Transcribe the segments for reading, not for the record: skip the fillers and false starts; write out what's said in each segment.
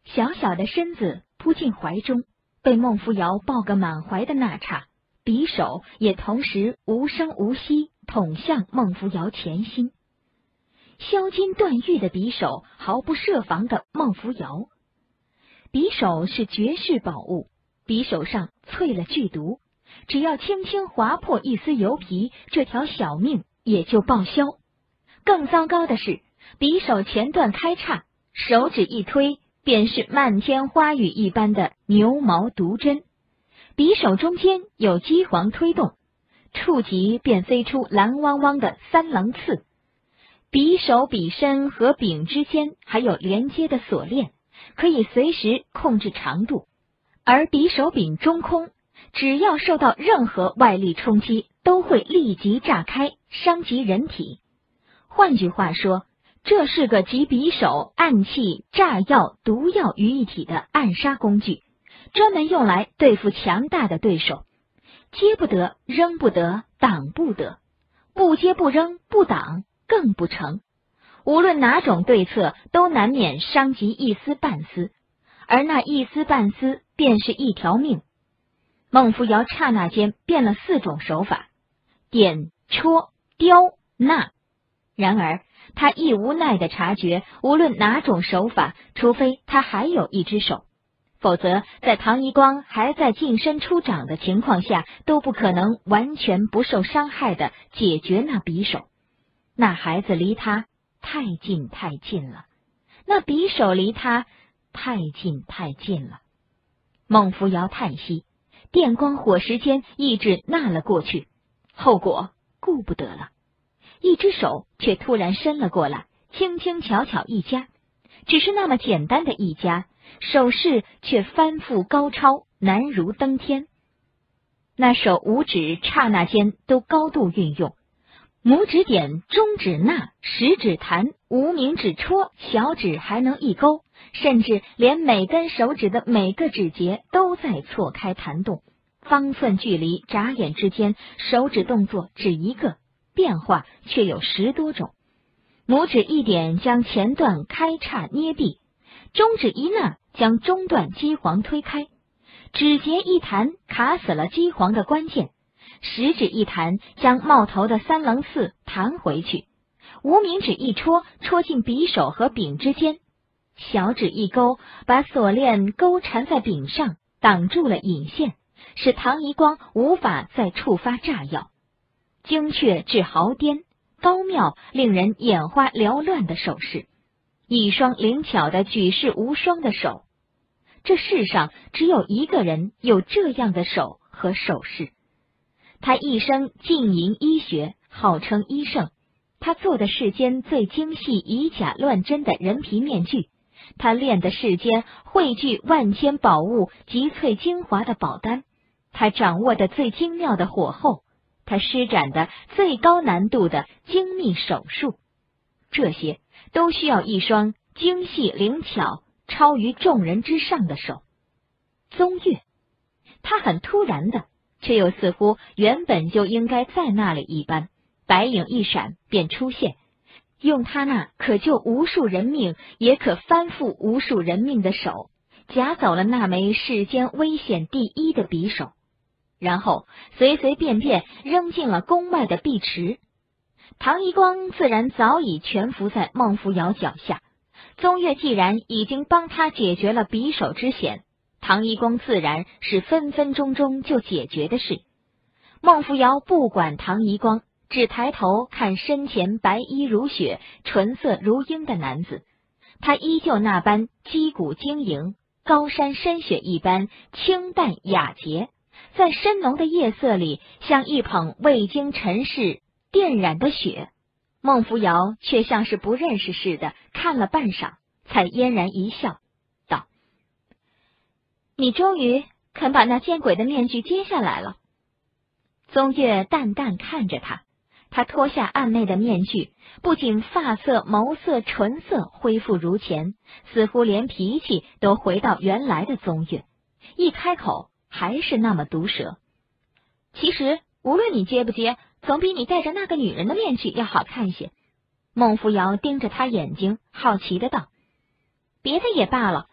小小的身子扑进怀中，被孟扶摇抱个满怀的那刹，匕首也同时无声无息捅向孟扶摇前心。削金断玉的匕首毫不设防的孟扶摇，匕首是绝世宝物，匕首上淬了剧毒，只要轻轻划破一丝油皮，这条小命也就报销。更糟糕的是，匕首前段开叉，手指一推，便是漫天花雨一般的牛毛毒针。匕首中间有机簧推动，触及便飞出蓝汪汪的三棱刺。匕首笔身和柄之间还有连接的锁链，可以随时控制长度。而匕首柄中空，只要受到任何外力冲击，都会立即炸开，伤及人体。换句话说，这是个集匕首、暗器、炸药、毒药于一体的暗杀工具，专门用来对付强大的对手。接不得，扔不得，挡不得，不接不扔不挡更不成。无论哪种对策，都难免伤及一丝半丝，而那一丝半丝便是一条命。孟扶摇刹那间变了4种手法：点、戳、雕、捺。然而他亦无奈地察觉，无论哪种手法，除非他还有一只手，否则在唐遗光还在近身出掌的情况下，都不可能完全不受伤害地解决那匕首。那孩子离他太近太近了，那匕首离他太近太近了。孟扶摇叹息，电光火石间意志纳了过去，后果顾不得了。一只手却突然伸了过来，轻轻巧巧一夹，只是那么简单的一夹，手势却翻覆高超，难如登天。那手五指刹那间都高度运用，拇指点，中指捺，食指弹，无名指戳，小指还能一勾，甚至连每根手指的每个指节都在错开弹动。方寸距离，眨眼之间，手指动作只一个，变化却有10多种。拇指一点将前段开叉捏闭，中指一捺将中段机簧推开，指节一弹卡死了机簧的关键，食指一弹将冒头的3棱刺弹回去，无名指一戳，戳进匕首和柄之间，小指一勾，把锁链勾缠在柄上，挡住了引线，使唐遗光无法再触发炸药。精确至毫巅，高妙令人眼花缭乱的手势，一双灵巧的举世无双的手。这世上只有一个人有这样的手和手势。他一生浸淫医学，号称医圣。他做的世间最精细以假乱真的人皮面具，他炼的世间汇聚万千宝物集萃精华的宝丹，他掌握的最精妙的火候，他施展的最高难度的精密手术，这些都需要一双精细灵巧、超于众人之上的手。宗岳，他很突然的，却又似乎原本就应该在那里一般，白影一闪便出现，用他那可救无数人命也可翻覆无数人命的手，夹走了那枚世间危险第一的匕首，然后随随便便扔进了宫外的碧池。唐遗光自然早已全伏在孟扶摇脚下，宗岳既然已经帮他解决了匕首之险，唐遗光自然是分分钟钟就解决的事。孟扶摇不管唐遗光，只抬头看身前白衣如雪、唇色如樱的男子，他依旧那般肌骨晶莹，高山深雪一般清淡雅洁，在深浓的夜色里，像一捧未经尘世电染的雪。孟扶摇却像是不认识似的，看了半晌，才嫣然一笑，道：“你终于肯把那见鬼的面具揭下来了。”宗岳淡淡看着他，他脱下暗昧的面具，不仅发色、眸色、唇色恢复如前，似乎连脾气都回到原来的宗岳，一开口还是那么毒舌。其实无论你接不接，总比你戴着那个女人的面具要好看些。孟扶摇盯着他眼睛，好奇的道：“别的也罢了，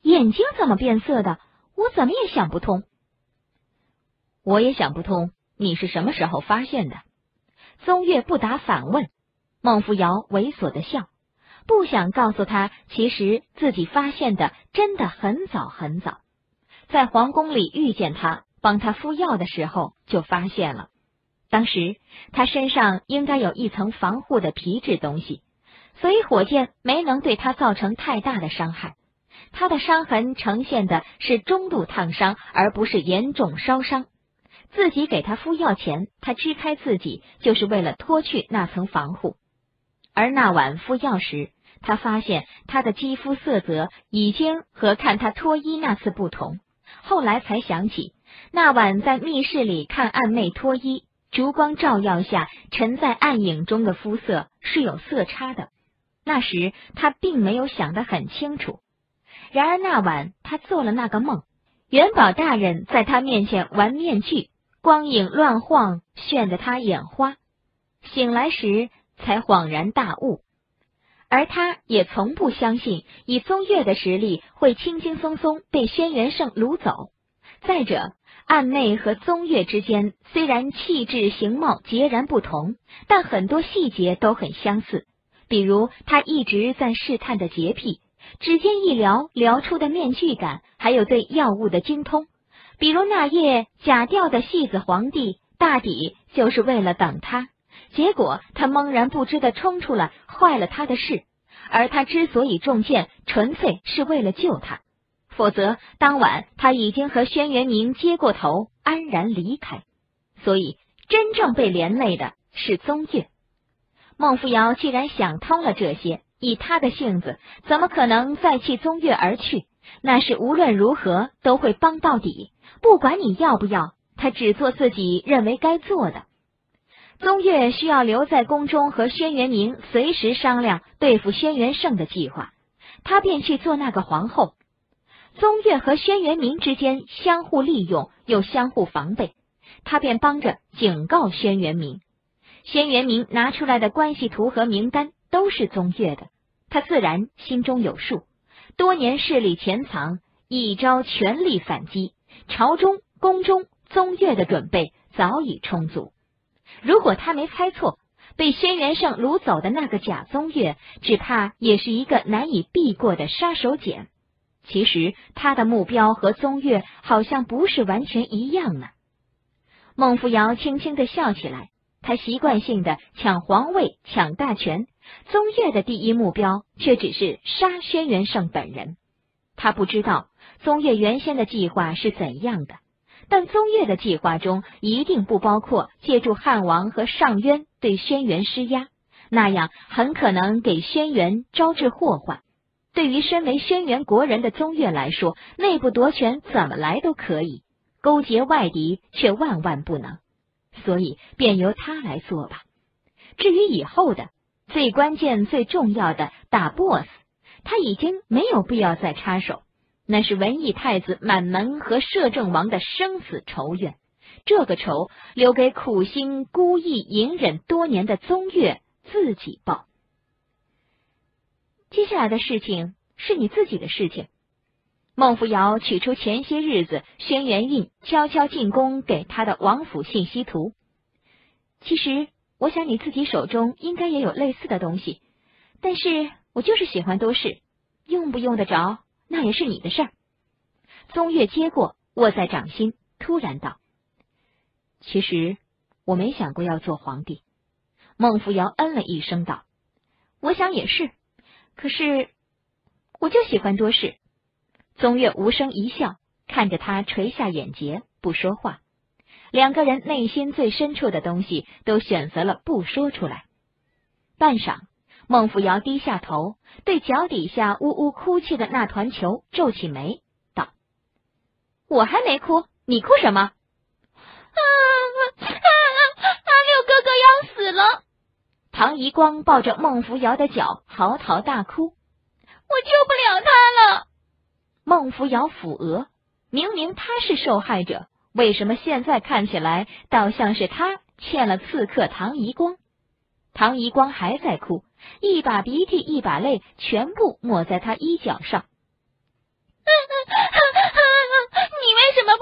眼睛怎么变色的？我怎么也想不通。 我也想不通，你是什么时候发现的？宗岳不答反问。 孟扶摇猥琐的笑，不想告诉他，其实自己发现的真的很早很早，在皇宫里遇见他，帮他敷药的时候就发现了。当时他身上应该有一层防护的皮质东西，所以火箭没能对他造成太大的伤害。他的伤痕呈现的是中度烫伤，而不是严重烧伤。自己给他敷药前，他支开自己，就是为了脱去那层防护。而那晚敷药时，他发现他的肌肤色泽已经和看他脱衣那次不同。后来才想起，那晚在密室里看暗妹脱衣，烛光照耀下沉在暗影中的肤色是有色差的。那时他并没有想得很清楚。然而那晚他做了那个梦，元宝大人在他面前玩面具，光影乱晃，眩得他眼花。醒来时才恍然大悟，而他也从不相信以宗岳的实力会轻轻松松被轩辕圣掳走。再者，暗妹和宗岳之间虽然气质形貌截然不同，但很多细节都很相似，比如他一直在试探的洁癖，指尖一撩撩出的面具感，还有对药物的精通。比如那夜假吊的戏子皇帝，大抵就是为了等他，结果他懵然不知地冲出来，坏了他的事。而他之所以中箭，纯粹是为了救他，否则当晚他已经和轩辕明接过头，安然离开。所以真正被连累的是宗岳。孟扶摇既然想通了这些，以他的性子，怎么可能再弃宗岳而去？那是无论如何都会帮到底，不管你要不要，他只做自己认为该做的。宗岳需要留在宫中和轩辕明随时商量对付轩辕圣的计划，他便去做那个皇后。宗岳和轩辕明之间相互利用又相互防备，他便帮着警告轩辕明。轩辕明拿出来的关系图和名单都是宗岳的，他自然心中有数，多年势力潜藏，一朝全力反击，朝中宫中宗岳的准备早已充足。如果他没猜错，被轩辕圣掳走的那个假宗岳，只怕也是一个难以避过的杀手锏。其实他的目标和宗岳好像不是完全一样呢。孟扶摇轻轻地笑起来，他习惯性的抢皇位、抢大权，宗岳的第一目标却只是杀轩辕圣本人。他不知道宗岳原先的计划是怎样的，但宗岳的计划中一定不包括借助汉王和上渊对轩辕施压，那样很可能给轩辕招致祸患。对于身为轩辕国人的宗岳来说，内部夺权怎么来都可以，勾结外敌却万万不能，所以便由他来做吧。至于以后的最关键最重要的大 boss， 他已经没有必要再插手，那是文艺太子满门和摄政王的生死仇怨，这个仇留给苦心孤意隐忍多年的宗岳自己报。接下来的事情是你自己的事情。孟扶摇取出前些日子轩辕印悄悄进宫给他的王府信息图。其实我想你自己手中应该也有类似的东西，但是我就是喜欢多事，用不用得着那也是你的事儿。宗岳接过，握在掌心，突然道：其实我没想过要做皇帝。孟扶摇嗯了一声道：我想也是，可是我就喜欢多事。宗岳无声一笑，看着他垂下眼睫，不说话。两个人内心最深处的东西都选择了不说出来。半晌，孟扶摇低下头，对脚底下呜呜哭泣的那团球皱起眉，道：我还没哭，你哭什么？ 阿六哥哥要死了！ 唐夷光抱着孟扶摇的脚嚎啕大哭。 我救不了他了。 孟扶摇抚额，明明他是受害者，为什么现在看起来倒像是他欠了刺客唐夷光？唐夷光还在哭，一把鼻涕一把泪全部抹在他衣角上。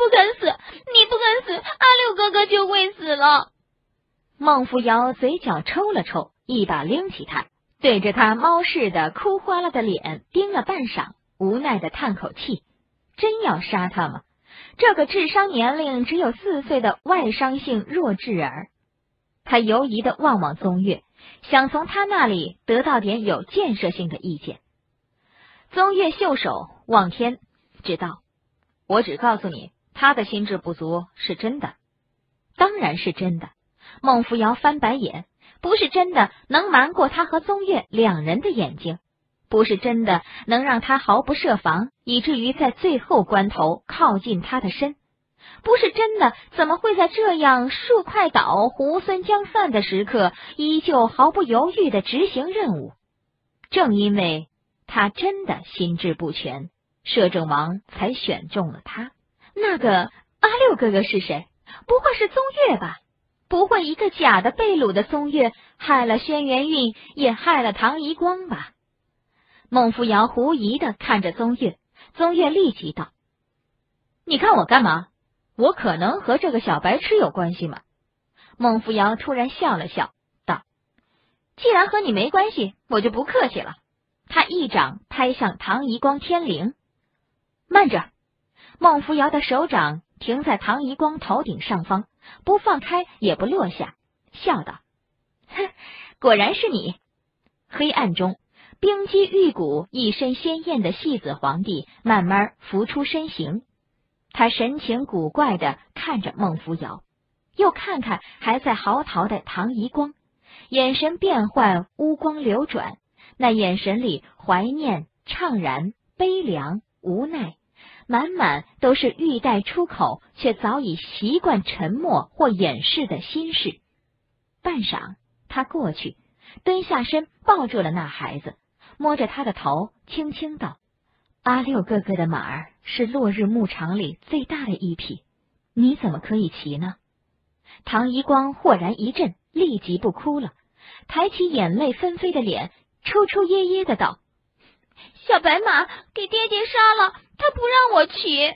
不肯死，你不肯死，阿六哥哥就会死了。 孟扶摇嘴角抽了抽，一把拎起他，对着他猫似的哭花了的脸盯了半晌，无奈的叹口气。真要杀他吗？这个智商年龄只有4岁的外伤性弱智儿。他犹疑的望望宗岳，想从他那里得到点有建设性的意见。宗岳袖手望天，知道我只告诉你，他的心智不足是真的。当然是真的。孟扶摇翻白眼，不是真的能瞒过他和宗岳2人的眼睛，不是真的能让他毫不设防，以至于在最后关头靠近他的身，不是真的怎么会在这样树快倒猢狲将散的时刻，依旧毫不犹豫地执行任务。正因为他真的心智不全，摄政王才选中了他。那个阿六哥哥是谁？不会是宗岳吧？不会一个假的被掳的宗岳害了轩辕韵，也害了唐夷光吧？孟扶摇狐疑地看着宗岳，宗岳立即道：你看我干嘛？我可能和这个小白痴有关系吗？孟扶摇突然笑了笑，道：既然和你没关系，我就不客气了。他一掌拍向唐夷光天灵。慢着！孟扶摇的手掌停在唐夷光头顶上方，不放开也不落下，笑道：哼，果然是你。黑暗中，冰肌玉骨、一身鲜艳的戏子皇帝慢慢浮出身形。他神情古怪地看着孟扶摇，又看看还在嚎啕的唐夷光，眼神变幻，乌光流转，那眼神里怀念、怅然、悲凉、无奈，满满都是欲待出口却早已习惯沉默或掩饰的心事。半晌，他过去，蹲下身抱住了那孩子，摸着他的头，轻轻道：阿六哥哥的马儿是落日牧场里最大的一匹，你怎么可以骑呢？唐夷光豁然一震，立即不哭了，抬起眼泪纷飞的脸，抽抽噎噎的道： 小白马给爹爹杀了，他不让我骑。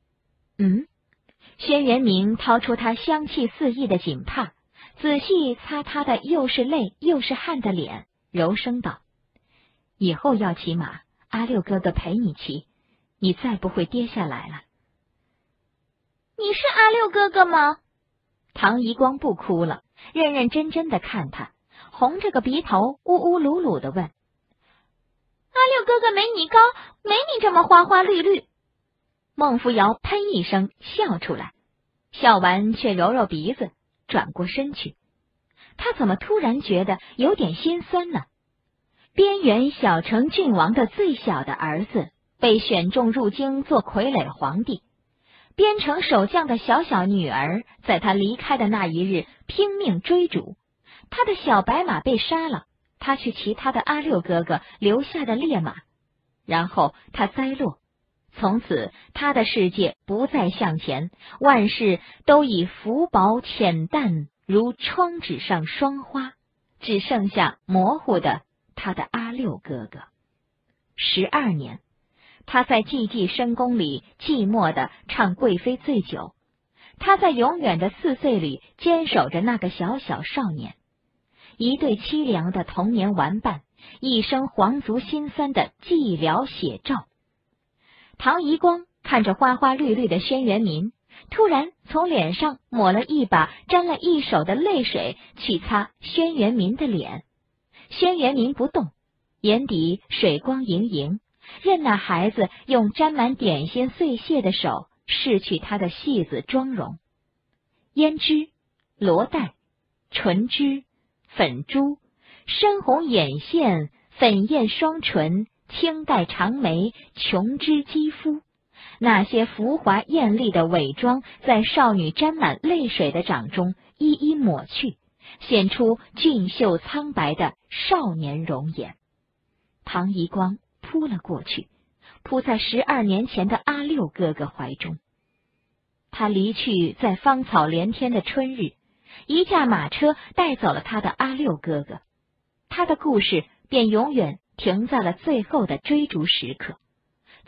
轩辕明掏出他香气四溢的锦帕，仔细擦他的又是泪又是汗的脸，柔声道：以后要骑马，阿六哥哥陪你骑，你再不会跌下来了。 你是阿六哥哥吗？ 唐夷光不哭了，认认真真的看他，红着个鼻头，呜呜噜噜的问： 阿六哥哥没你高，没你这么花花绿绿。 孟扶摇喷一声笑出来，笑完却揉揉鼻子，转过身去。他怎么突然觉得有点心酸呢？边缘小城郡王的最小的儿子被选中入京做傀儡皇帝，边城守将的小小女儿在他离开的那一日拼命追逐，他的小白马被杀了，他去骑他的阿六哥哥留下的烈马，然后他栽落。从此他的世界不再向前，万事都已浮薄浅淡，如窗纸上霜花，只剩下模糊的他的阿六哥哥。12年，他在寂寂深宫里寂寞地唱贵妃醉酒，他在永远的4岁里坚守着那个小小少年，一对凄凉的童年玩伴，一生皇族心酸的寂寥写照。唐夷光看着花花绿绿的轩辕明，突然从脸上抹了一把沾了一手的泪水去擦轩辕明的脸。轩辕明不动，眼底水光盈盈，任那孩子用沾满点心碎屑的手拭去他的戏子妆容。胭脂、罗带、唇脂、粉珠、深红眼线、粉艳双唇、清黛长眉、琼脂肌肤，那些浮华艳丽的伪装在少女沾满泪水的掌中一一抹去，显出俊秀苍白的少年容颜。唐夷光扑了过去，扑在12年前的阿六哥哥怀中。他离去在芳草连天的春日，一驾马车带走了他的阿六哥哥，他的故事便永远停在了最后的追逐时刻。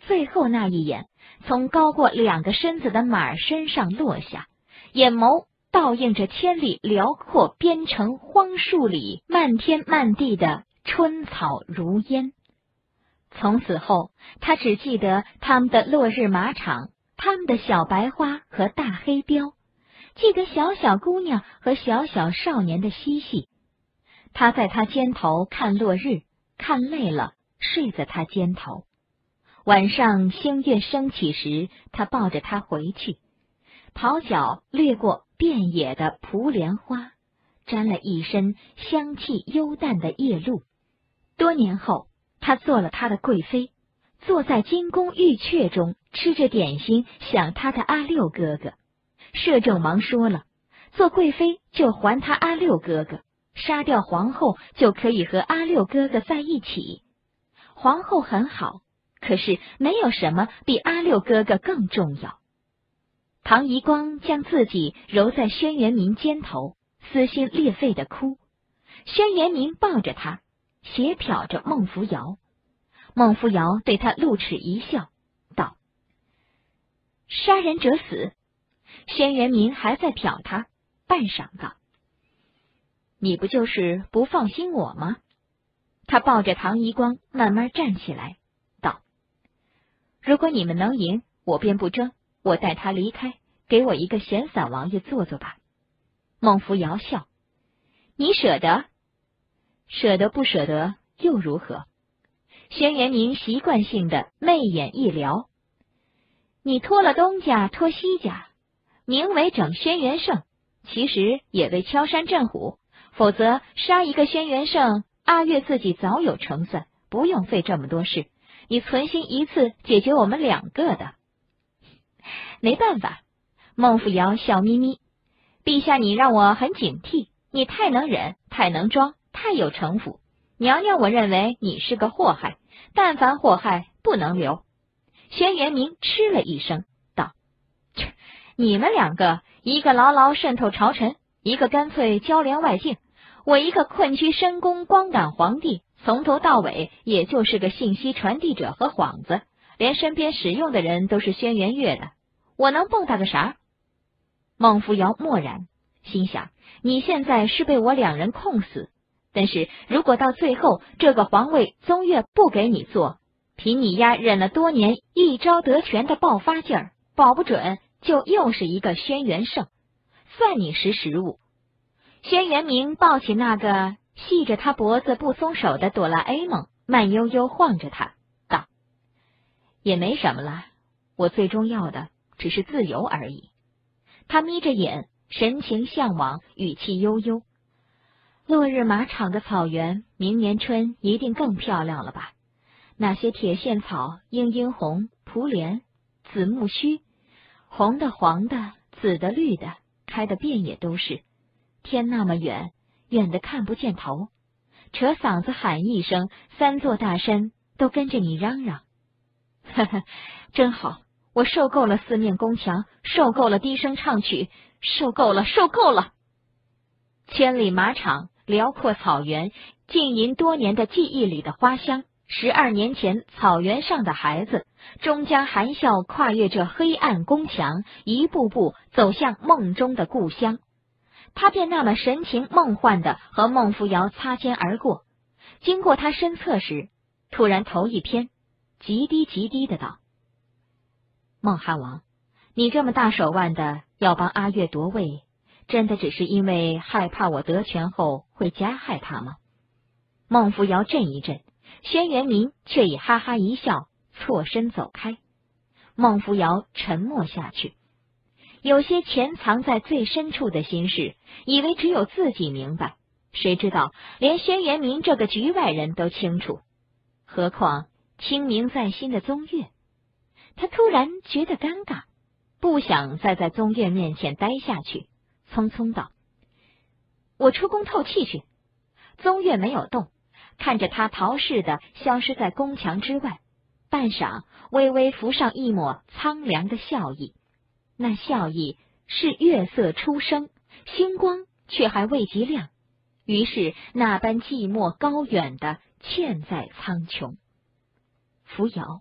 最后那一眼从高过2个身子的马身上落下，眼眸倒映着千里辽阔边城荒树里漫天漫地的春草如烟。从此后，他只记得他们的落日马场，他们的小白花和大黑标，记得小小姑娘和小小少年的嬉戏。他在他肩头看落日，看累了睡在他肩头。晚上星月升起时，他抱着他回去，跑脚掠过遍野的蒲莲花，沾了一身香气幽淡的夜露。多年后，他做了他的贵妃，坐在金宫玉阙中，吃着点心，想他的阿六哥哥。摄政王说了，做贵妃就还他阿六哥哥，杀掉皇后就可以和阿六哥哥在一起。皇后很好，可是没有什么比阿六哥哥更重要。唐夷光将自己揉在轩辕明肩头，撕心裂肺的哭。轩辕明抱着他，斜瞟着孟扶摇。孟扶摇对他露齿一笑，道：“杀人者死。”轩辕明还在瞟他，半晌道：“你不就是不放心我吗？”他抱着唐夷光慢慢站起来，道：“如果你们能赢，我便不争，我带他离开，给我一个闲散王爷做做吧。”孟扶摇笑：“你舍得？舍得不舍得又如何？”轩辕明习惯性的媚眼一撩：“你脱了东家，脱西家，名为整轩辕胜，其实也为敲山震虎，否则杀一个轩辕胜，阿月自己早有成算，不用费这么多事。你存心一次解决我们2个的。”没办法，孟扶摇笑眯眯：“陛下你让我很警惕，你太能忍，太能装，太有城府。娘娘我认为你是个祸害，但凡祸害不能留。”轩辕明嗤了一声，道：“你们2个，一个牢牢渗透朝臣，一个干脆交连外境。我一个困居深宫光杆皇帝，从头到尾也就是个信息传递者和幌子，连身边使用的人都是轩辕月的，我能蹦跶个啥？”孟扶摇默然，心想：你现在是被我2人控死，但是如果到最后这个皇位宗岳不给你做，凭你丫忍了多年一朝得权的爆发劲儿，保不准就又是一个轩辕胜，算你识时务。轩辕明抱起那个系着他脖子不松手的哆啦 A 梦，慢悠悠晃着他，道：“也没什么了，我最重要的只是自由而已。”他眯着眼，神情向往，语气悠悠：“落日马场的草原，明年春一定更漂亮了吧？那些铁线草，莺莺红、蒲莲、紫木须，红的、黄的、紫的、绿的，开得遍野都是。天那么远，远的看不见头，扯嗓子喊一声，3座大山都跟着你嚷嚷。呵呵，真好，我受够了4面宫墙，受够了低声唱曲，受够了，受够了。”千里马场，辽阔草原，浸淫多年的记忆里的花香。12年前草原上的孩子，终将含笑跨越这黑暗宫墙，一步步走向梦中的故乡。他便那么神情梦幻的和孟扶摇擦肩而过，经过他身侧时，突然头一偏，极低极低的道：“孟汉王，你这么大手腕的要帮阿月夺位，真的只是因为害怕我得权后会加害他吗？”孟扶摇震一震，轩辕明却已哈哈一笑，错身走开。孟扶摇沉默下去，有些潜藏在最深处的心事，以为只有自己明白，谁知道连轩辕明这个局外人都清楚，何况清明在心的宗岳。他突然觉得尴尬，不想再在宗岳面前待下去，匆匆道：“我出宫透气去。”宗岳没有动，看着他逃似的消失在宫墙之外，半晌微微浮上一抹苍凉的笑意。那笑意是月色初升，星光却还未及亮，于是那般寂寞高远的嵌在苍穹。扶摇，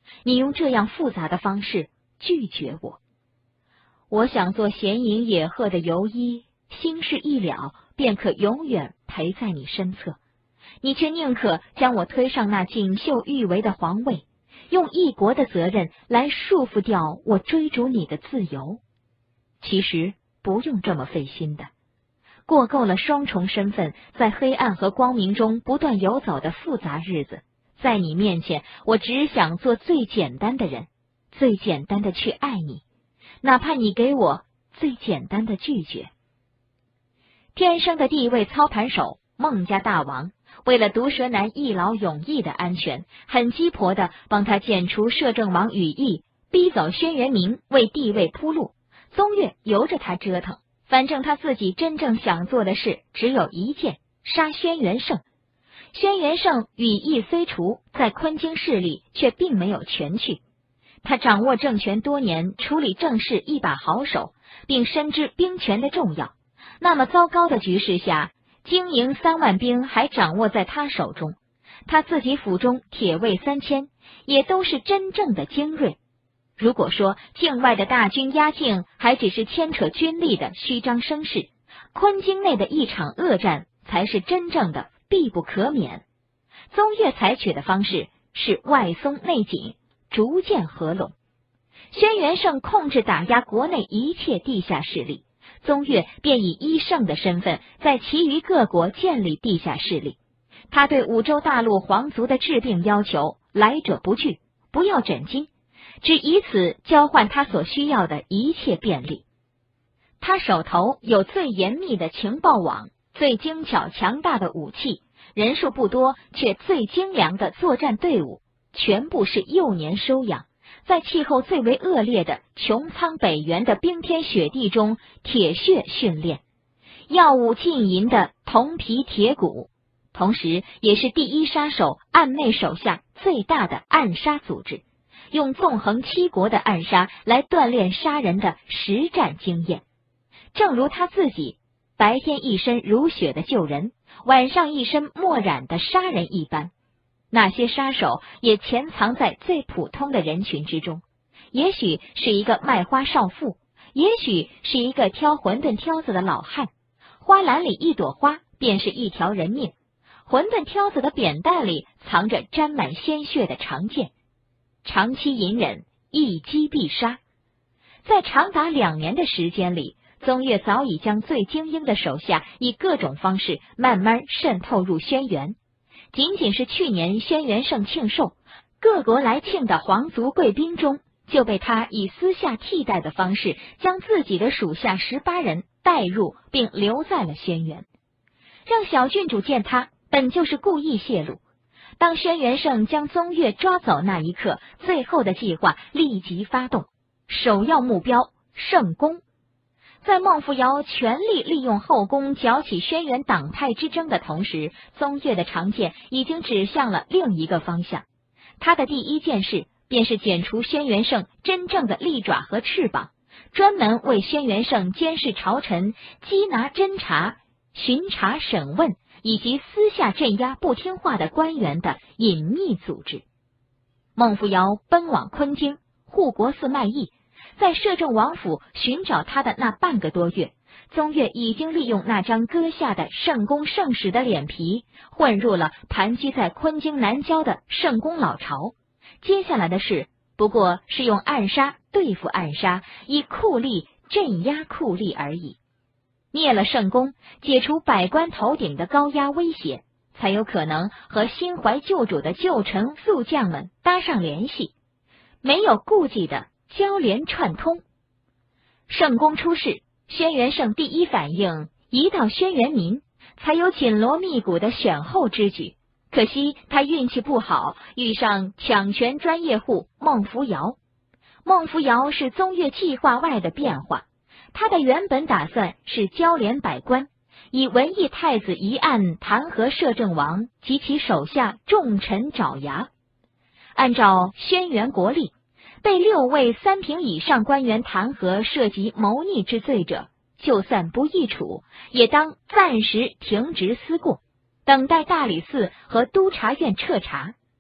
你用这样复杂的方式拒绝我。我想做闲吟野鹤的游医，心事一了，便可永远陪在你身侧。你却宁可将我推上那锦绣欲为的皇位，用一国的责任来束缚掉我追逐你的自由。其实不用这么费心的，过够了双重身份在黑暗和光明中不断游走的复杂日子，在你面前，我只想做最简单的人，最简单的去爱你，哪怕你给我最简单的拒绝。天生的地位操盘手孟家大王，为了毒蛇男一劳永逸的安全，很鸡婆的帮他剪除摄政王羽翼，逼走轩辕明，为地位铺路。宗岳由着他折腾，反正他自己真正想做的事只有一件，杀轩辕胜。轩辕胜羽翼虽除，在昆京势力却并没有全去。他掌握政权多年，处理政事一把好手，并深知兵权的重要。那么糟糕的局势下，经营3万兵还掌握在他手中，他自己府中铁卫3000，也都是真正的精锐。如果说境外的大军压境还只是牵扯军力的虚张声势，昆京内的一场恶战才是真正的必不可免。宗岳采取的方式是外松内紧，逐渐合拢。轩辕胜控制打压国内一切地下势力，宗岳便以一圣的身份在其余各国建立地下势力。他对五洲大陆皇族的治病要求来者不拒，不要诊金，只以此交换他所需要的一切便利。他手头有最严密的情报网，最精巧强大的武器，人数不多却最精良的作战队伍，全部是幼年收养，在气候最为恶劣的穹苍北原的冰天雪地中铁血训练，耀武尽淫的铜皮铁骨，同时也是第一杀手暗妹手下最大的暗杀组织，用纵横7国的暗杀来锻炼杀人的实战经验。正如他自己白天一身如雪的救人，晚上一身墨染的杀人一般，那些杀手也潜藏在最普通的人群之中，也许是一个卖花少妇，也许是一个挑馄饨挑子的老汉，花篮里一朵花便是一条人命，馄饨挑子的扁担里藏着沾满鲜血的长剑。长期隐忍，一击必杀。在长达2年的时间里，宗岳早已将最精英的手下以各种方式慢慢渗透入轩辕。仅仅是去年轩辕胜庆寿，各国来庆的皇族贵宾中，就被他以私下替代的方式，将自己的属下18人带入并留在了轩辕。让小郡主见他，本就是故意泄露。当轩辕胜将宗岳抓走那一刻，最后的计划立即发动，首要目标圣宫。在孟扶摇全力利用后宫搅起轩辕党派之争的同时，宗岳的长剑已经指向了另一个方向。他的第一件事便是剪除轩辕胜真正的利爪和翅膀，专门为轩辕胜监视朝臣、缉拿侦查、巡查审问以及私下镇压不听话的官员的隐秘组织。孟扶摇奔往昆京护国寺卖艺，在摄政王府寻找他的那半个多月，宗岳已经利用那张割下的圣宫圣使的脸皮，混入了盘踞在昆京南郊的圣宫老巢。接下来的事不过是用暗杀对付暗杀，以酷吏镇压酷吏而已。灭了圣宫，解除百官头顶的高压威胁，才有可能和心怀救主的旧臣宿将们搭上联系，没有顾忌的交联串通。圣宫出事，轩辕胜第一反应移到轩辕民，才有紧锣密鼓的选后之举。可惜他运气不好，遇上抢权专业户孟扶摇。孟扶摇是宗岳计划外的变化，他的原本打算是交联百官，以文艺太子一案弹劾摄政王及其手下重臣爪牙。按照轩辕国例，被6位3品以上官员弹劾涉及谋逆之罪者，就算不议处，也当暂时停职思过，等待大理寺和督察院彻查。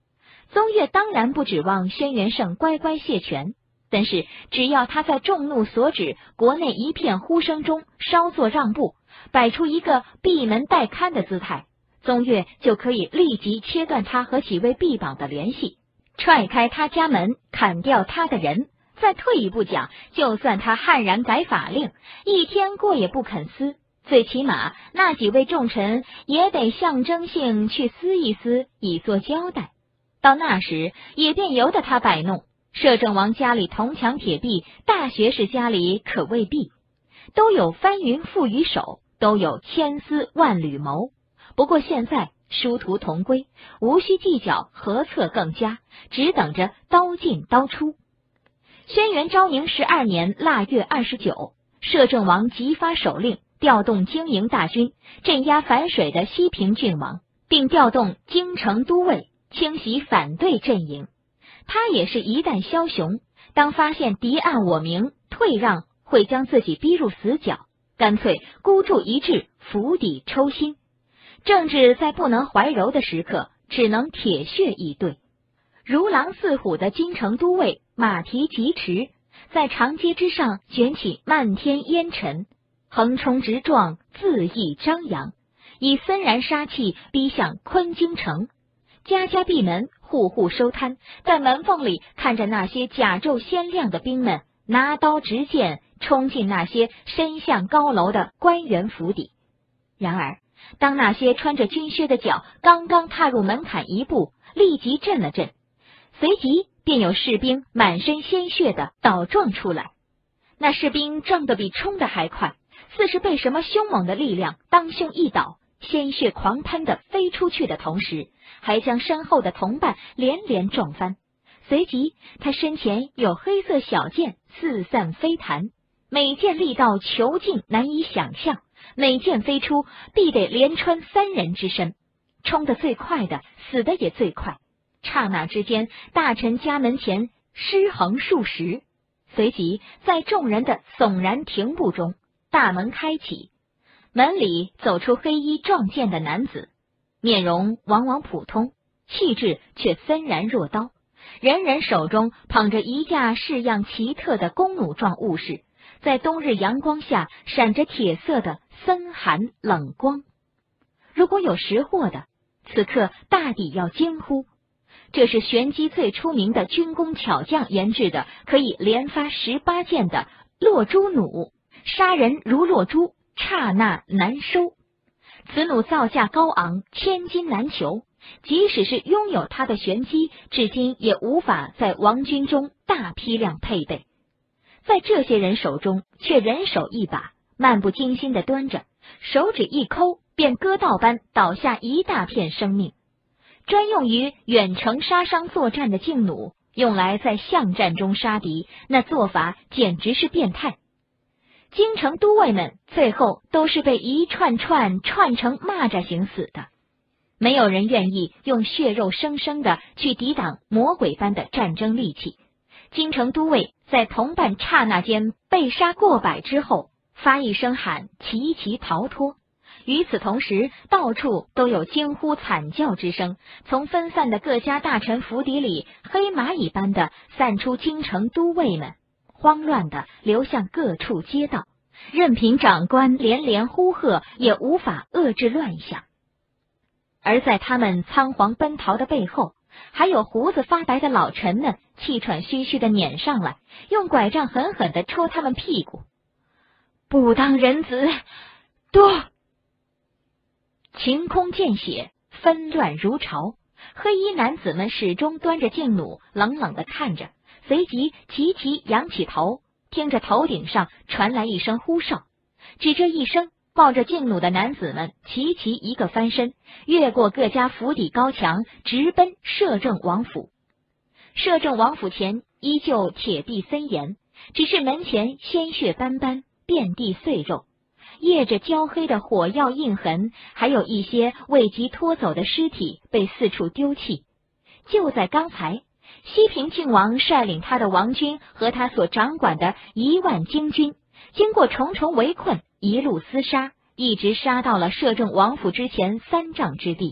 宗岳当然不指望轩辕胜乖乖谢权，但是只要他在众怒所指、国内一片呼声中稍作让步，摆出一个闭门待看的姿态，宗岳就可以立即切断他和几位臂膀的联系，踹开他家门，砍掉他的人。再退一步讲，就算他悍然改法令，一天过也不肯撕，最起码那几位重臣也得象征性去撕一撕，以作交代。到那时也便由得他摆弄。摄政王家里铜墙铁壁，大学士家里可未必，都有翻云覆雨手，都有千丝万缕谋。不过现在殊途同归，无需计较何策更佳，只等着刀进刀出。轩辕昭宁12年腊月29，摄政王急发手令，调动经营大军，镇压反水的西平郡王，并调动京城都尉，清洗反对阵营。他也是一旦枭雄，当发现敌暗我明，退让会将自己逼入死角，干脆孤注一掷，釜底抽薪。政治在不能怀柔的时刻，只能铁血以对。如狼似虎的京城都尉马蹄疾驰，在长街之上卷起漫天烟尘，横冲直撞，恣意张扬，以森然杀气逼向昆京城。家家闭门，户户收摊，在门缝里看着那些甲胄鲜亮的兵们拿刀执剑冲进那些身向高楼的官员府邸。然而当那些穿着军靴的脚刚刚踏入门槛一步，立即震了震，随即便有士兵满身鲜血的倒撞出来。那士兵撞得比冲的还快，似是被什么凶猛的力量当胸一倒，鲜血狂喷的飞出去的同时，还将身后的同伴连连撞翻。随即他身前有黑色小剑四散飞弹，每剑力道遒劲难以想象，每剑飞出必得连穿3人之身。冲得最快的死的也最快，刹那之间大臣家门前尸横数十。随即在众人的悚然停步中，大门开启，门里走出黑衣壮健的男子，面容往往普通，气质却森然若刀，人人手中捧着一架式样奇特的弓弩状物事，在冬日阳光下闪着铁色的森寒冷光。如果有识货的，此刻大抵要惊呼，这是玄机最出名的军工巧匠研制的可以连发18箭的落珠弩，杀人如落珠，刹那难收。此弩造价高昂，千金难求，即使是拥有它的玄机，至今也无法在王军中大批量配备。在这些人手中，却人手一把，漫不经心地端着，手指一抠，便割稻般倒下一大片生命。专用于远程杀伤作战的劲弩，用来在巷战中杀敌，那做法简直是变态。京城都尉们最后都是被一串串串成蚂蚱形死的，没有人愿意用血肉生生的去抵挡魔鬼般的战争利器。京城都尉在同伴刹那间被杀过百之后，发一声喊，齐齐逃脱。与此同时，到处都有惊呼惨叫之声，从分散的各家大臣府邸里黑蚂蚁般的散出京城都尉们，慌乱的流向各处街道，任凭长官连连呼喝，也无法遏制乱象。而在他们仓皇奔逃的背后，还有胡子发白的老臣们气喘吁吁的撵上来，用拐杖狠狠地抽他们屁股。不当人子，多！晴空见血，纷乱如潮。黑衣男子们始终端着劲弩，冷冷地看着，随即齐齐仰起头，听着头顶上传来一声呼哨。只这一声，抱着劲弩的男子们齐齐一个翻身，越过各家府邸高墙，直奔摄政王府。摄政王府前依旧铁壁森严，只是门前鲜血斑斑，遍地碎肉，掖着焦黑的火药印痕，还有一些未及拖走的尸体被四处丢弃。就在刚才，西平郡王率领他的王军和他所掌管的1万精军，经过重重围困，一路厮杀，一直杀到了摄政王府之前3丈之地。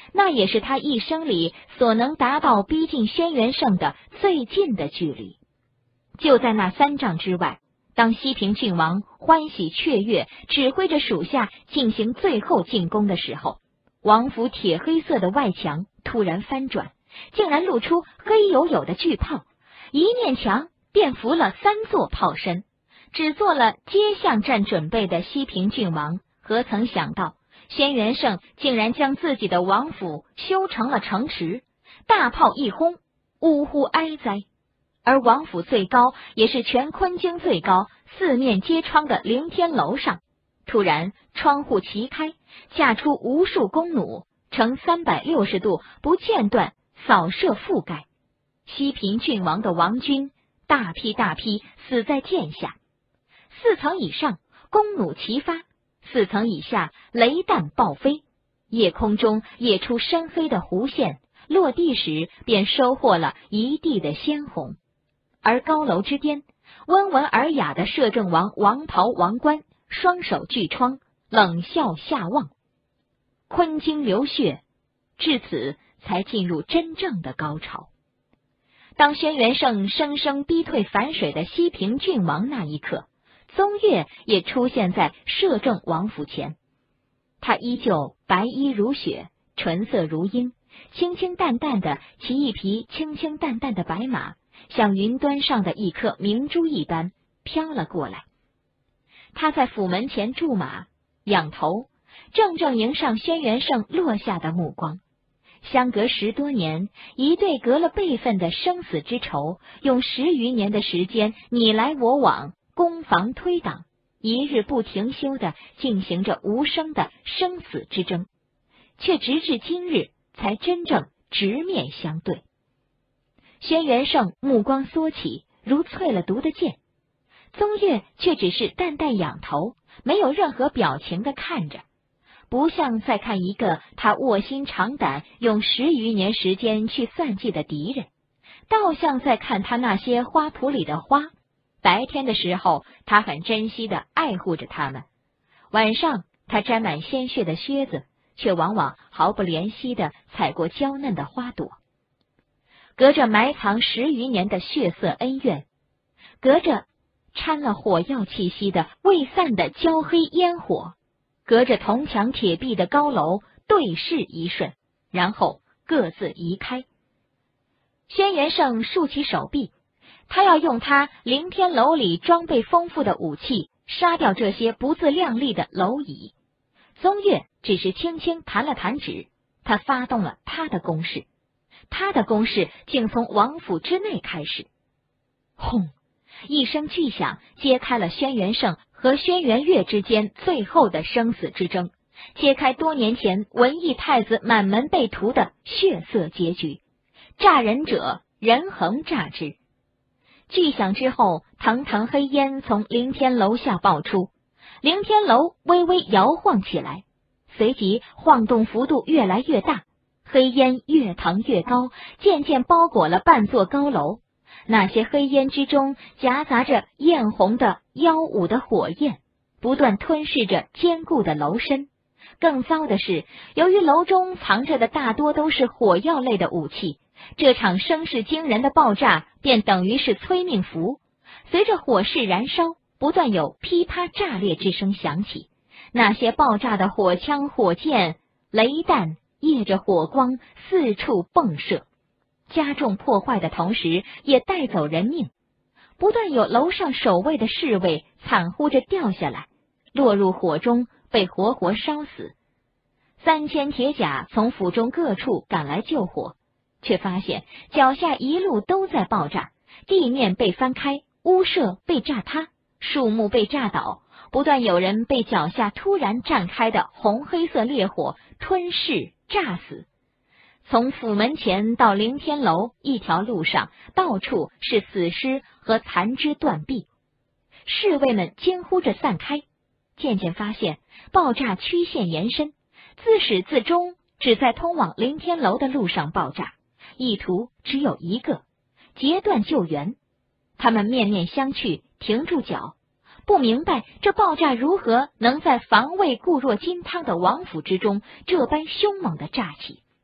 那也是他一生里所能达到逼近轩辕胜的最近的距离。就在那3丈之外，当西平郡王欢喜雀跃，指挥着属下进行最后进攻的时候，王府铁黑色的外墙突然翻转，竟然露出黑黝黝的巨炮，一面墙便浮了3座炮身。只做了接向战准备的西平郡王，何曾想到轩辕胜竟然将自己的王府修成了城池，大炮一轰，呜呼哀哉。而王府最高，也是全昆京最高、4面皆窗的凌天楼上，突然窗户齐开，架出无数弓弩，呈360度不间断扫射覆盖。西平郡王的王军大批大批死在箭下，4层以上弓弩齐发，4层以下雷弹爆飞，夜空中夜出深黑的弧线，落地时便收获了一地的鲜红。而高楼之巅，温文尔雅的摄政王王袍王冠，双手巨窗，冷笑下望。昆京流血，至此才进入真正的高潮。当轩辕胜生生逼退樊水的西平郡王那一刻，宗岳也出现在摄政王府前。他依旧白衣如雪，唇色如樱，清清淡淡的骑一匹清清淡淡的白马，像云端上的一颗明珠一般飘了过来。他在府门前驻马，仰头，正正迎上轩辕胜落下的目光。相隔10多年，一对隔了辈分的生死之仇，用10余年的时间你来我往，攻防推挡，一日不停休地进行着无声的生死之争，却直至今日才真正直面相对。轩辕胜目光缩起，如淬了毒的箭，宗岳却只是淡淡仰头，没有任何表情地看着，不像在看一个他卧薪尝胆用10余年时间去算计的敌人，倒像在看他那些花圃里的花。白天的时候，他很珍惜地爱护着它们；晚上，他沾满鲜血的靴子，却往往毫不怜惜地踩过娇嫩的花朵。隔着埋藏10余年的血色恩怨，隔着掺了火药气息的未散的焦黑烟火，隔着铜墙铁壁的高楼对视一瞬，然后各自移开。轩辕胜竖起手臂，他要用他凌天楼里装备丰富的武器杀掉这些不自量力的蝼蚁。宗岳只是轻轻弹了弹指，他发动了他的攻势。他的攻势竟从王府之内开始。轰！一声巨响揭开了轩辕胜和轩辕岳之间最后的生死之争，揭开多年前文艺太子满门被屠的血色结局。炸人者人恒炸之。巨响之后，腾腾黑烟从凌天楼下爆出，凌天楼微微摇晃起来，随即晃动幅度越来越大，黑烟越腾越高，渐渐包裹了半座高楼。那些黑烟之中夹杂着艳红的妖舞的火焰，不断吞噬着坚固的楼身。更糟的是，由于楼中藏着的大多都是火药类的武器，这场声势惊人的爆炸便等于是催命符。随着火势燃烧，不断有噼啪炸裂之声响起，那些爆炸的火枪、火箭、雷弹曳着火光四处迸射，加重破坏的同时也带走人命。不断有楼上守卫的侍卫惨呼着掉下来，落入火中被活活烧死。3000铁甲从府中各处赶来救火，却发现脚下一路都在爆炸，地面被翻开，屋舍被炸塌，树木被炸倒，不断有人被脚下突然绽开的红黑色烈火吞噬炸死。从府门前到凌天楼一条路上，到处是死尸和残肢断臂。侍卫们惊呼着散开，渐渐发现爆炸曲线延伸，自始至终只在通往凌天楼的路上爆炸，意图只有一个：截断救援。他们面面相觑，停住脚，不明白这爆炸如何能在防卫固若金汤的王府之中这般凶猛的炸起。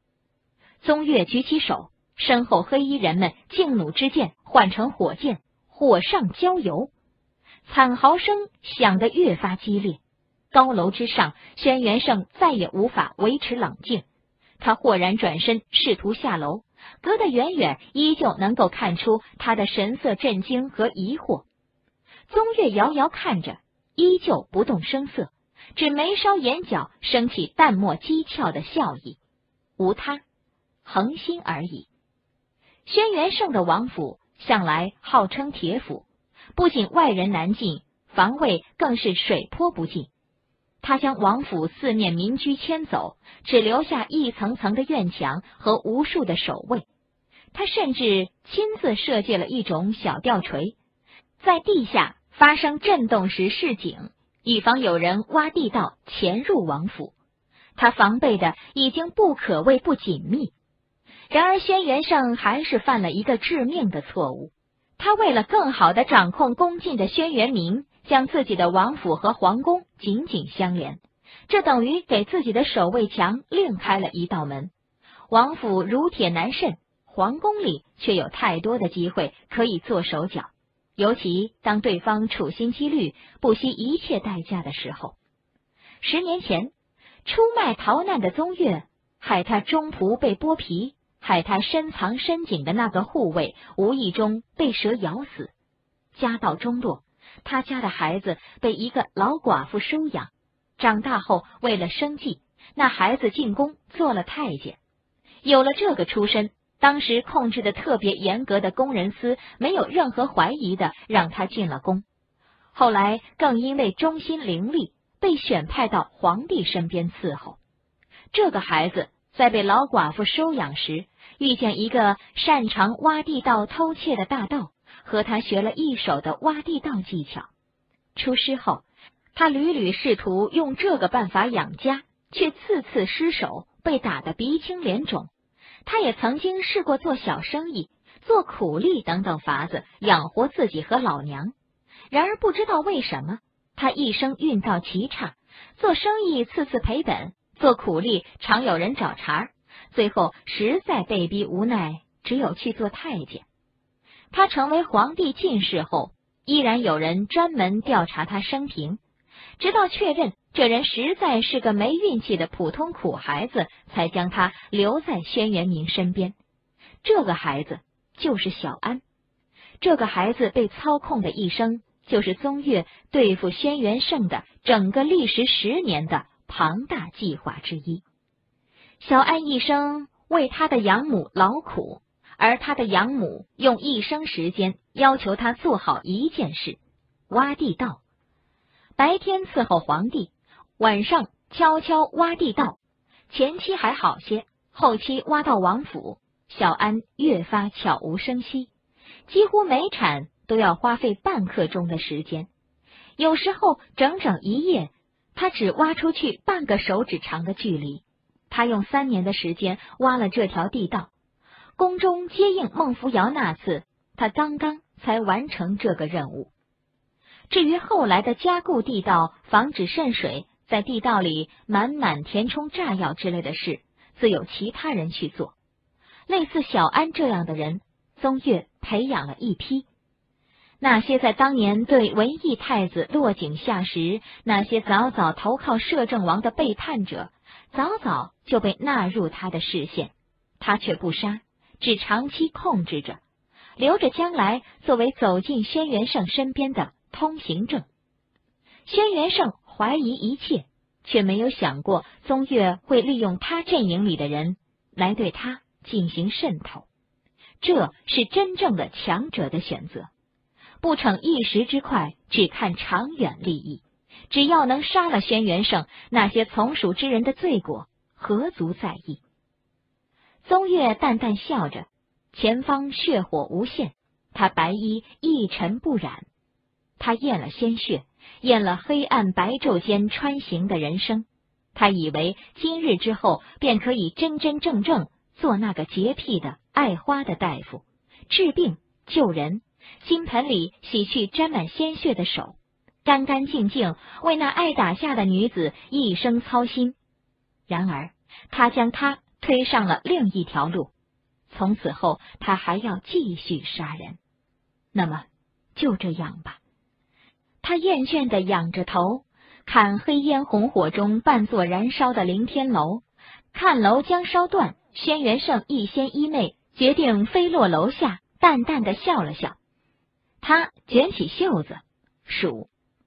宗岳举起手，身后黑衣人们劲弩之箭换成火箭，火上浇油，惨嚎声响得越发激烈。高楼之上，轩辕胜再也无法维持冷静，他豁然转身试图下楼，隔得远远依旧能够看出他的神色震惊和疑惑。宗岳遥遥看着，依旧不动声色，只眉梢眼角升起淡漠讥诮的笑意，无他，恒心而已。轩辕胜的王府向来号称铁府，不仅外人难进，防卫更是水泼不进。他将王府四面民居迁走，只留下一层层的院墙和无数的守卫。他甚至亲自设计了一种小吊锤，在地下发生震动时示警，以防有人挖地道潜入王府。他防备的已经不可谓不紧密。然而轩辕胜还是犯了一个致命的错误，他为了更好地掌控宫禁的轩辕明，将自己的王府和皇宫紧紧相连，这等于给自己的守卫墙另开了一道门。王府如铁难渗，皇宫里却有太多的机会可以做手脚，尤其当对方处心积虑、不惜一切代价的时候。10年前，出卖逃难的宗岳，害他中仆被剥皮，害他深藏深井的那个护卫无意中被蛇咬死。家道中落，他家的孩子被一个老寡妇收养，长大后为了生计，那孩子进宫做了太监。有了这个出身，当时控制的特别严格的宫人司没有任何怀疑的让他进了宫。后来更因为忠心伶俐，被选派到皇帝身边伺候。这个孩子在被老寡妇收养时，遇见一个擅长挖地道偷窃的大盗，和他学了一手的挖地道技巧。出师后，他屡屡试图用这个办法养家，却次次失手，被打得鼻青脸肿。他也曾经试过做小生意，做苦力等等法子养活自己和老娘。然而不知道为什么，他一生运道极差，做生意次次赔本，做苦力常有人找茬，最后实在被逼无奈，只有去做太监。他成为皇帝进士后，依然有人专门调查他生平，直到确认这人实在是个没运气的普通苦孩子，才将他留在轩辕明身边。这个孩子就是小安。这个孩子被操控的一生，就是宗岳对付轩辕胜的整个历时10年的庞大计划之一。小安一生为他的养母劳苦，而他的养母用一生时间要求他做好一件事：挖地道。白天伺候皇帝，晚上悄悄挖地道。前期还好些，后期挖到王府，小安越发悄无声息，几乎每铲都要花费半刻钟的时间，有时候整整一夜，他只挖出去半个手指长的距离。他用3年的时间挖了这条地道。宫中接应孟扶摇那次，他刚刚才完成这个任务。至于后来的加固地道、防止渗水、在地道里满满填充炸药之类的事，自有其他人去做。类似小安这样的人，宗岳培养了一批。那些在当年对文艺太子落井下石，那些早早投靠摄政王的背叛者，早早就被纳入他的视线，他却不杀，只长期控制着，留着将来作为走进轩辕胜身边的通行证。轩辕胜怀疑一切，却没有想过宗岳会利用他阵营里的人来对他进行渗透。这是真正的强者的选择，不逞一时之快，只看长远利益。只要能杀了轩辕胜，那些从属之人的罪过何足在意。宗岳淡淡笑着，前方血火无限，他白衣一尘不染。他验了鲜血，验了黑暗白昼间穿行的人生。他以为今日之后便可以真真正正做那个洁癖的爱花的大夫，治病救人，金盆里洗去沾满鲜血的手，干干净净为那挨打下的女子一生操心。然而他将她推上了另一条路。从此后，他还要继续杀人。那么，就这样吧。他厌倦地仰着头，看黑烟红火中半座燃烧的凌天楼，看楼将烧断。轩辕胜一掀衣袂，决定飞落楼下，淡淡地笑了笑。他卷起袖子，数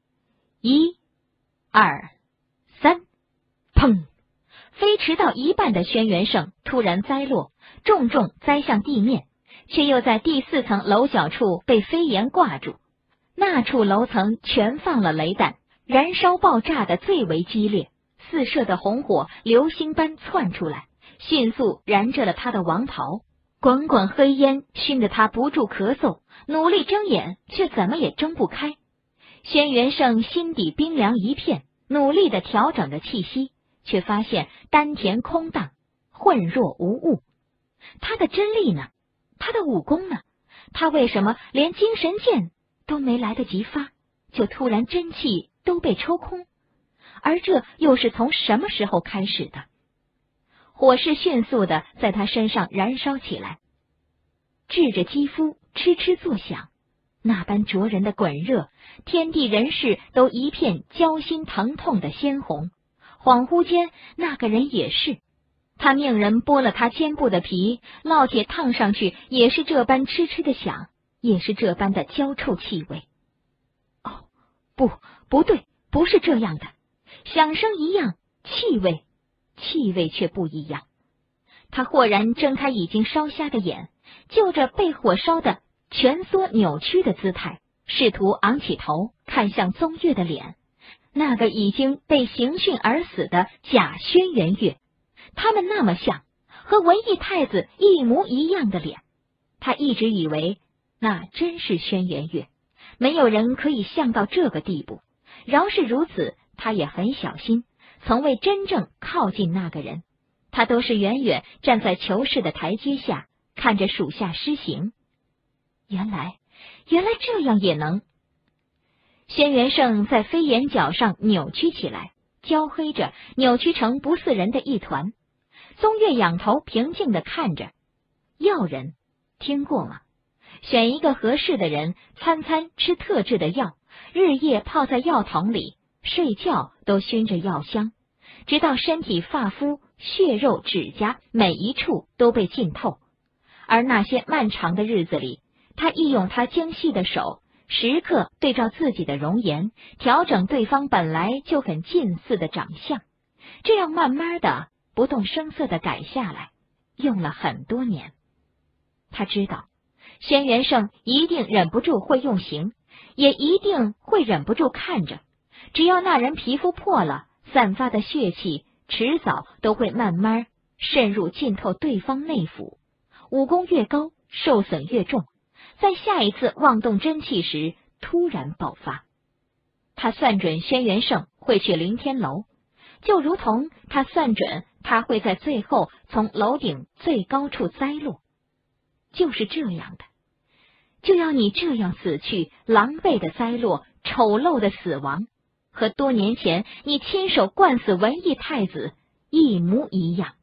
1、2、3，砰！飞驰到一半的轩辕胜突然栽落，重重栽向地面，却又在第4层楼角处被飞檐挂住。那处楼层全放了雷弹，燃烧爆炸的最为激烈，四射的红火流星般窜出来，迅速燃着了他的王袍。滚滚黑烟熏得他不住咳嗽，努力睁眼，却怎么也睁不开。轩辕胜心底冰凉一片，努力地调整着气息，却发现丹田空荡，浑若无物。他的真力呢？他的武功呢？他为什么连精神剑都没来得及发，就突然真气都被抽空？而这又是从什么时候开始的？火势迅速地在他身上燃烧起来，炙着肌肤嗤嗤作响，那般灼人的滚热，天地人世都一片焦心疼痛的鲜红。恍惚间，那个人也是，他命人剥了他肩部的皮，烙铁烫上去，也是这般嗤嗤的响，也是这般的焦臭气味。哦，不对，不是这样的，响声一样，气味却不一样。他豁然睁开已经烧瞎的眼，就着被火烧的蜷缩扭曲的姿态，试图昂起头看向宗岳的脸，那个已经被刑讯而死的假轩辕月。他们那么像，和文艺太子一模一样的脸。他一直以为那真是轩辕月，没有人可以像到这个地步。饶是如此，他也很小心，从未真正靠近那个人。他都是远远站在囚室的台阶下，看着属下施行。原来这样也能。轩辕胜在飞檐角上扭曲起来，焦黑着，扭曲成不似人的一团。宗岳仰头平静地看着。药人听过吗？选一个合适的人，餐餐吃特制的药，日夜泡在药桶里，睡觉都熏着药香，直到身体发肤血肉指甲每一处都被浸透。而那些漫长的日子里，他亦用他精细的手时刻对照自己的容颜，调整对方本来就很近似的长相，这样慢慢的不动声色的改下来，用了很多年。他知道轩辕胜一定忍不住会用刑，也一定会忍不住看着，只要那人皮肤破了，散发的血气迟早都会慢慢渗入浸透对方内腑，武功越高，受损越重，在下一次妄动真气时突然爆发。他算准轩辕胜会去凌天楼，就如同他算准他会在最后从楼顶最高处栽落。就是这样的，就要你这样死去，狼狈的栽落，丑陋的死亡，和多年前你亲手灌死文艺太子一模一样。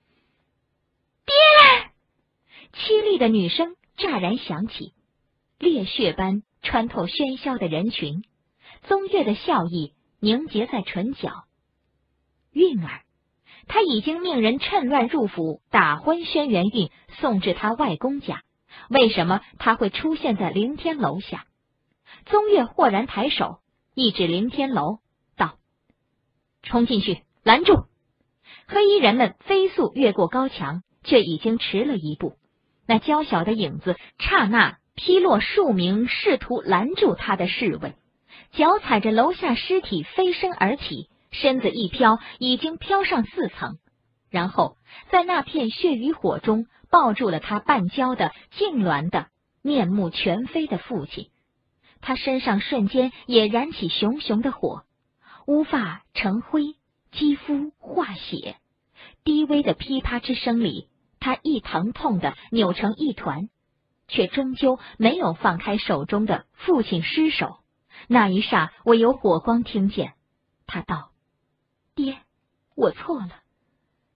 爹！ 凄厉的女声乍然响起，烈血般穿透喧嚣的人群。宗岳的笑意凝结在唇角。韵儿，他已经命人趁乱入府，打昏轩辕韵，送至他外公家。为什么他会出现在凌天楼下？宗岳豁然抬手，一指凌天楼，道：“冲进去，拦住！”黑衣人们飞速越过高墙，却已经迟了一步。那娇小的影子刹那劈落数名试图拦住他的侍卫，脚踩着楼下尸体飞身而起，身子一飘，已经飘上4层，然后在那片血与火中抱住了他半焦的痉挛的面目全非的父亲。他身上瞬间也燃起熊熊的火，乌发成灰，肌肤化血。低微的噼啪之声里，他一疼痛的扭成一团，却终究没有放开手中的父亲尸首。那一霎，唯有火光听见。他道：“爹，我错了。”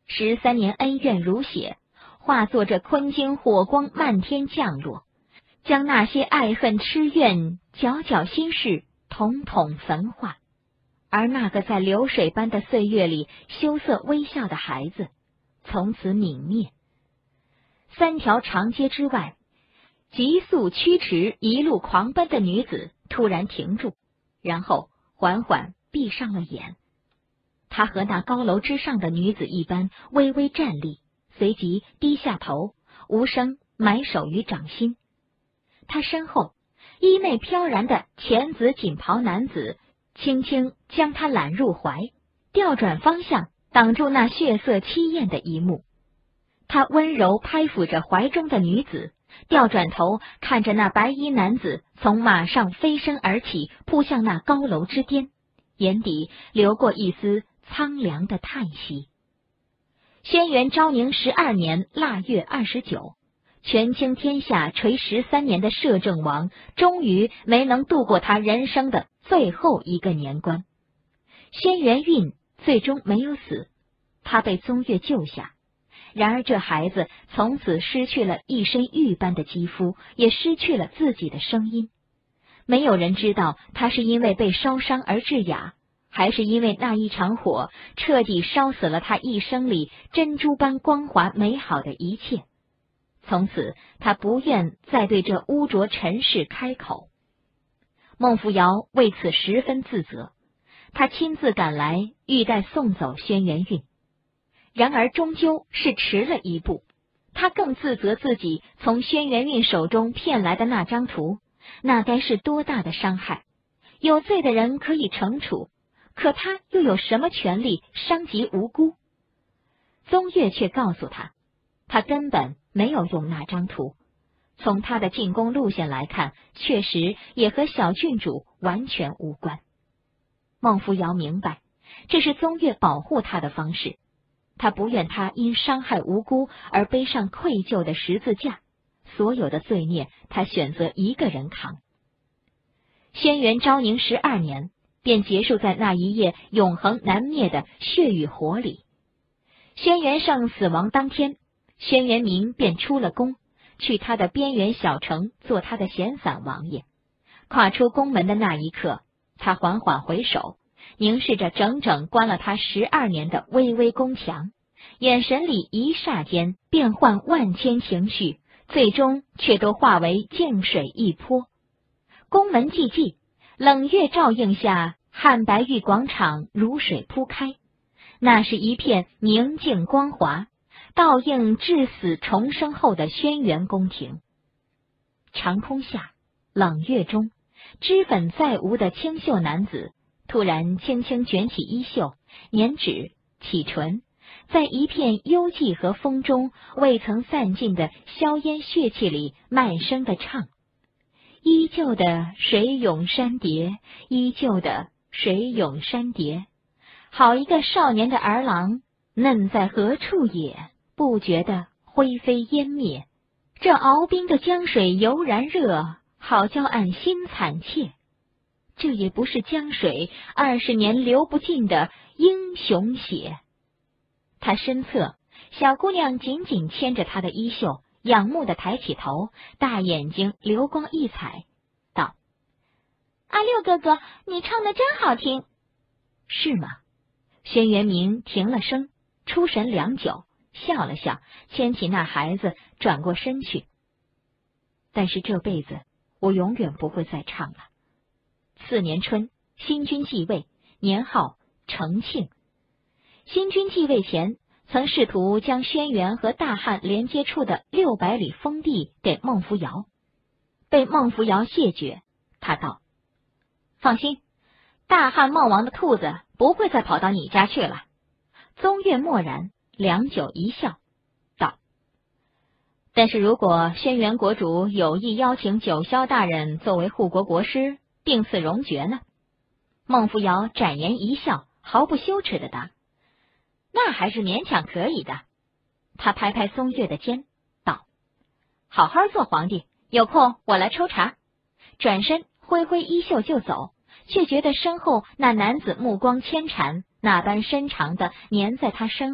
13年恩怨如血，化作这昆京火光漫天降落，将那些爱恨痴怨、皎皎心事统统焚化。而那个在流水般的岁月里羞涩微笑的孩子，从此泯灭。3条长街之外，急速驱驰一路狂奔的女子突然停住，然后缓缓闭上了眼。她和那高楼之上的女子一般微微站立，随即低下头，无声埋首于掌心。她身后衣袂飘然的浅紫锦袍男子轻轻将她揽入怀，调转方向挡住那血色凄艳的一幕。他温柔拍抚着怀中的女子，调转头看着那白衣男子从马上飞身而起，扑向那高楼之巅，眼底流过一丝苍凉的叹息。轩辕昭宁12年腊月29，权倾天下垂13年的摄政王终于没能度过他人生的最后一个年关。轩辕韵最终没有死，他被宗岳救下。然而这孩子从此失去了一身玉般的肌肤，也失去了自己的声音。没有人知道他是因为被烧伤而致哑，还是因为那一场火彻底烧死了他一生里珍珠般光滑美好的一切。从此他不愿再对这污浊尘世开口。孟扶摇为此十分自责，他亲自赶来欲待送走轩辕韵。然而终究是迟了一步，他更自责自己从轩辕韵手中骗来的那张图，那该是多大的伤害。有罪的人可以惩处，可他又有什么权利伤及无辜？宗岳却告诉他，他根本没有用那张图。从他的进攻路线来看，确实也和小郡主完全无关。孟扶摇明白，这是宗岳保护他的方式。他不愿他因伤害无辜而背上愧疚的十字架，所有的罪孽他选择一个人扛。轩辕昭宁12年便结束在那一夜永恒难灭的血与火里。轩辕圣死亡当天，轩辕明便出了宫，去他的边缘小城做他的闲散王爷。跨出宫门的那一刻，他缓缓回首，凝视着整整关了他12年的巍巍宫墙，眼神里一霎间变幻万千情绪，最终却都化为静水一泼。宫门寂寂，冷月照映下，汉白玉广场如水铺开，那是一片宁静光华，倒映至死重生后的轩辕宫廷。长空下，冷月中，脂粉再无的清秀男子突然轻轻卷起衣袖，捻指启唇，在一片幽寂和风中未曾散尽的硝烟血气里慢声的唱：依旧的水涌山叠，依旧的水涌山叠。好一个少年的儿郎，嫩在何处也，不觉得灰飞烟灭。这熬冰的江水犹然热，好叫俺心惨切。这也不是江水20年流不尽的英雄血。他身侧，小姑娘紧紧牵着他的衣袖，仰慕地抬起头，大眼睛流光溢彩，道： 阿六哥哥，你唱的真好听。 是吗？轩辕明停了声，出神良久，笑了笑，牵起那孩子转过身去。但是这辈子我永远不会再唱了。4年春，新君继位，年号承庆。新君继位前，曾试图将轩辕和大汉连接处的600里封地给孟扶摇，被孟扶摇谢绝。他道：放心，大汉孟王的兔子不会再跑到你家去了。宗岳默然，良久一笑，道：但是如果轩辕国主有意邀请九霄大人作为护国国师，并赐荣爵呢？孟扶摇展颜一笑，毫不羞耻的答：那还是勉强可以的。他拍拍宗岳的肩，道：好好做皇帝，有空我来抽查。转身挥挥衣袖就走，却觉得身后那男子目光牵缠，那般深长的粘在他身后，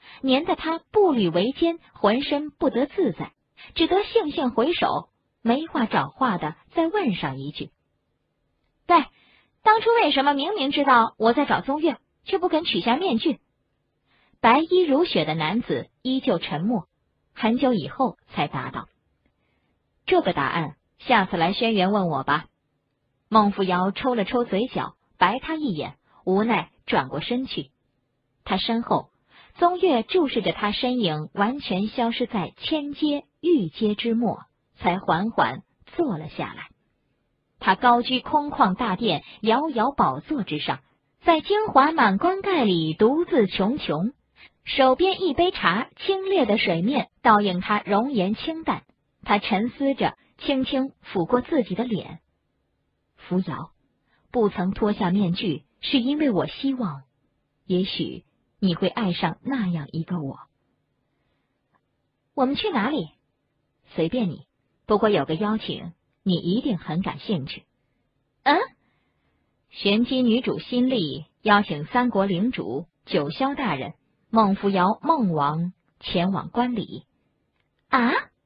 粘得他步履维艰，浑身不得自在，只得悻悻回首，没话找话的再问上一句：“对，当初为什么明明知道我在找宗岳，却不肯取下面具？”白衣如雪的男子依旧沉默，很久以后才答道：“这个答案下次来轩辕问我吧。”孟扶摇抽了抽嘴角，白他一眼，无奈转过身去。他身后，宗岳注视着他身影完全消失在千阶玉阶之末，才缓缓坐了下来。他高居空旷大殿遥遥宝座之上，在精华满棺盖里独自穷穷，手边一杯茶，清冽的水面倒映他容颜清淡。他沉思着，轻轻抚过自己的脸。扶摇，不曾脱下面具，是因为我希望，也许你会爱上那样一个我。我们去哪里？随便你，不过有个邀请，你一定很感兴趣。玄机女主新丽邀请三国领主九霄大人孟扶摇孟王前往观礼。 啊？